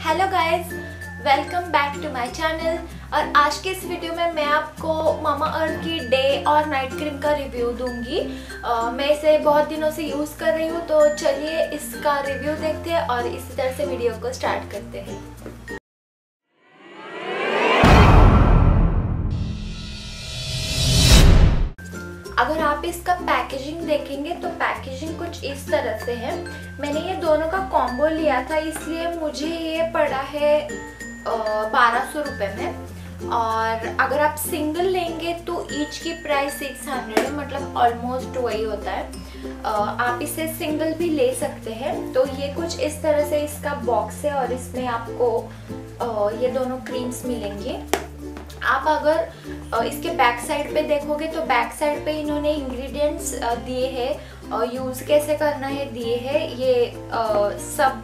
Hello guys, welcome back to my channel. और आज के इस वीडियो में मैं आपको मामा अर्थ की डे और नाइट क्रीम का रिव्यू दूंगी। मैं इसे बहुत दिनों से यूज़ कर रही हूँ, तो चलिए इसका रिव्यू देखते हैं और इसी तरह से वीडियो को स्टार्ट करते हैं। अगर आप इसका पैकेजिंग देखेंगे तो पैकेजिंग कुछ इस तरह से है। मैंने ये दोनों का कॉम्बो लिया था, इसलिए मुझे ये पड़ा है 1200 रुपये में। और अगर आप सिंगल लेंगे तो ईच की प्राइस 600 है, मतलब ऑलमोस्ट वही होता है। आप इसे सिंगल भी ले सकते हैं। तो ये कुछ इस तरह से इसका बॉक्स है और इसमें आपको ये दोनों क्रीम्स मिलेंगे। आप अगर इसके बैक साइड पे देखोगे तो बैक साइड पे इन्होंने इंग्रेडिएंट्स दिए हैं, यूज़ कैसे करना है दिए हैं, ये सब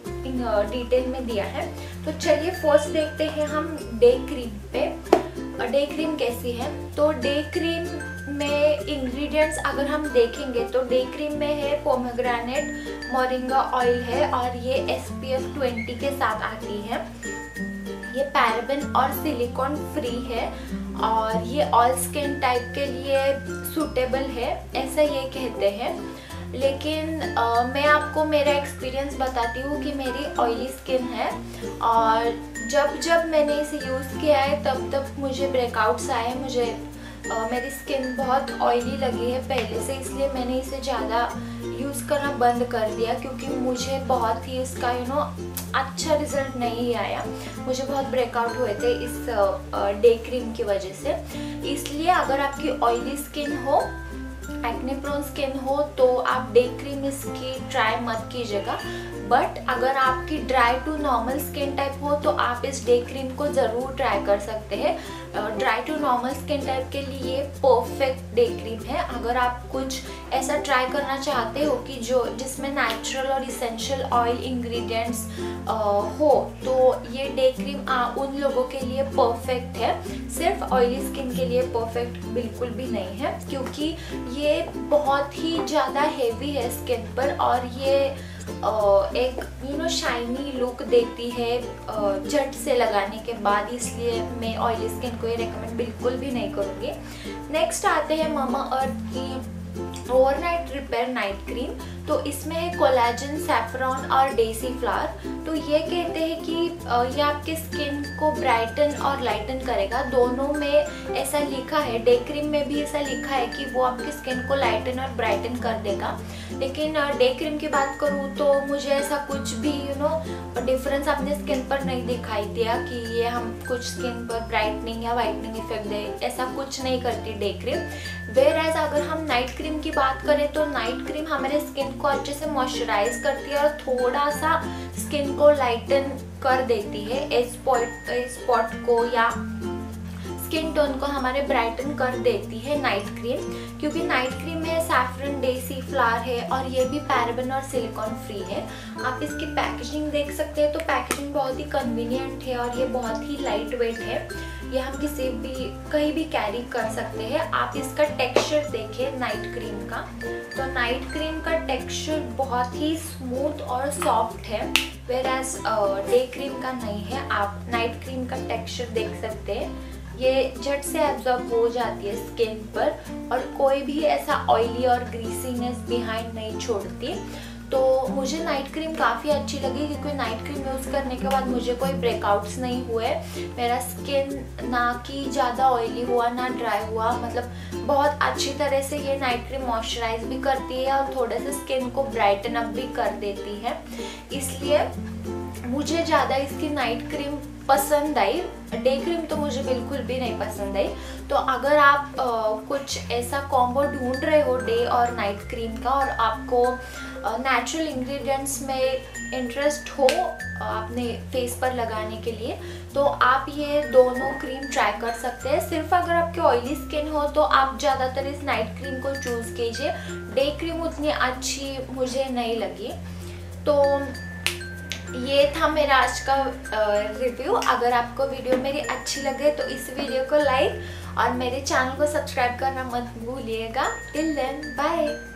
डिटेल में दिया है। तो चलिए फर्स्ट देखते हैं हम डे क्रीम पे। डे क्रीम कैसी है, तो डे क्रीम में इंग्रेडिएंट्स अगर हम देखेंगे तो डे क्रीम में है पोमेग्रेनेट, मोरिंगा ऑयल है और ये SPF 20 के साथ आती है। ये पैराबेन और सिलिकॉन फ्री है और ये ऑल स्किन टाइप के लिए सूटेबल है, ऐसा ये कहते हैं। लेकिन मैं आपको मेरा एक्सपीरियंस बताती हूँ कि मेरी ऑयली स्किन है और जब मैंने इसे यूज़ किया है तब मुझे ब्रेकआउट्स आए। मुझे मेरी स्किन बहुत ऑयली लगी है पहले से, इसलिए मैंने इसे ज़्यादा यूज़ करना बंद कर दिया, क्योंकि मुझे बहुत ही इसका अच्छा रिजल्ट नहीं आया। मुझे बहुत ब्रेकआउट हुए थे इस डे क्रीम की वजह से। इसलिए अगर आपकी ऑयली स्किन हो, एक्ने प्रोन स्किन हो, तो आप डे क्रीम इसकी ट्राई मत कीजिएगा। बट अगर आपकी dry to normal skin type हो तो आप इस डे क्रीम को ज़रूर ट्राई कर सकते हैं। Dry to normal skin type के लिए ये डे क्रीम है। अगर आप कुछ ऐसा ट्राई करना चाहते हो कि जिसमें नेचुरल और इसेंशियल ऑयल इंग्रेडिएंट्स हो, तो ये डे क्रीम उन लोगों के लिए परफेक्ट है। सिर्फ ऑयली स्किन के लिए परफेक्ट बिल्कुल भी नहीं है, क्योंकि ये बहुत ही ज़्यादा हेवी है स्किन पर और ये एक शाइनी लुक देती है झट से लगाने के बाद। इसलिए मैं ऑयली स्किन को ये रेकमेंड बिल्कुल भी नहीं करूँगी। नेक्स्ट आते हैं मामा अर्थ की ओवरनाइट रिपेयर नाइट क्रीम। तो इसमें है कोलाजन, सैफरॉन और डेसी फ्लावर। तो ये कहते हैं कि ये आपके स्किन को ब्राइटन और लाइटन करेगा। दोनों में ऐसा लिखा है, डे क्रीम में भी ऐसा लिखा है कि वो आपकी स्किन को लाइटन और ब्राइटन कर देगा। लेकिन डे क्रीम की बात करूँ तो मुझे ऐसा कुछ भी डिफरेंस अपने स्किन पर नहीं दिखाई दिया कि ये हम कुछ स्किन पर ब्राइटनिंग या वाइटनिंग इफेक्ट दे, ऐसा कुछ नहीं करती डे क्रीम। वेयर एज अगर हम नाइट क्रीम की बात करें तो नाइट क्रीम हमारे स्किन को अच्छे से मॉइस्चराइज करती है और थोड़ा सा स्किन को लाइटन कर देती है। एज स्पॉट को या स्किन टोन को हमारे ब्राइटन कर देती है नाइट क्रीम, क्योंकि नाइट क्रीम में सैफरन, डेसी फ्लावर है और ये भी पैराबेन और सिलिकॉन फ्री है। आप इसकी पैकेजिंग देख सकते हैं, तो पैकेजिंग बहुत ही कन्वीनियंट है और ये बहुत ही लाइट वेट है। ये हम कहीं भी कैरी कर सकते हैं। आप इसका टेक्सचर देखिए नाइट क्रीम का, तो नाइट क्रीम का टेक्सचर बहुत ही स्मूथ और सॉफ्ट है, वेयर एज डे क्रीम का नहीं है। आप नाइट क्रीम का टेक्सचर देख सकते हैं, ये झट से एब्जॉर्ब हो जाती है स्किन पर और कोई भी ऐसा ऑयली और ग्रीसीनेस बिहाइंड नहीं छोड़ती। तो मुझे नाइट क्रीम काफ़ी अच्छी लगी, क्योंकि नाइट क्रीम यूज़ करने के बाद मुझे कोई ब्रेकआउट्स नहीं हुए। मेरा स्किन ना कि ज़्यादा ऑयली हुआ ना ड्राई हुआ, मतलब बहुत अच्छी तरह से ये नाइट क्रीम मॉइस्चराइज भी करती है और थोड़े से स्किन को ब्राइटन अप भी कर देती है। इसलिए मुझे ज़्यादा इसकी नाइट क्रीम पसंद आई। डे क्रीम तो मुझे बिल्कुल भी नहीं पसंद आई। तो अगर आप कुछ ऐसा कॉम्बो ढूंढ रहे हो डे और नाइट क्रीम का और आपको नेचुरल इंग्रेडिएंट्स में इंटरेस्ट हो अपने फेस पर लगाने के लिए, तो आप ये दोनों क्रीम ट्राई कर सकते हैं। सिर्फ अगर आपकी ऑयली स्किन हो तो आप ज़्यादातर इस नाइट क्रीम को चूज़ कीजिए। डे क्रीम उतनी अच्छी मुझे नहीं लगी। तो ये था मेरा आज का रिव्यू। अगर आपको वीडियो मेरी अच्छी लगे तो इस वीडियो को लाइक और मेरे चैनल को सब्सक्राइब करना मत भूलिएगा। Till then bye.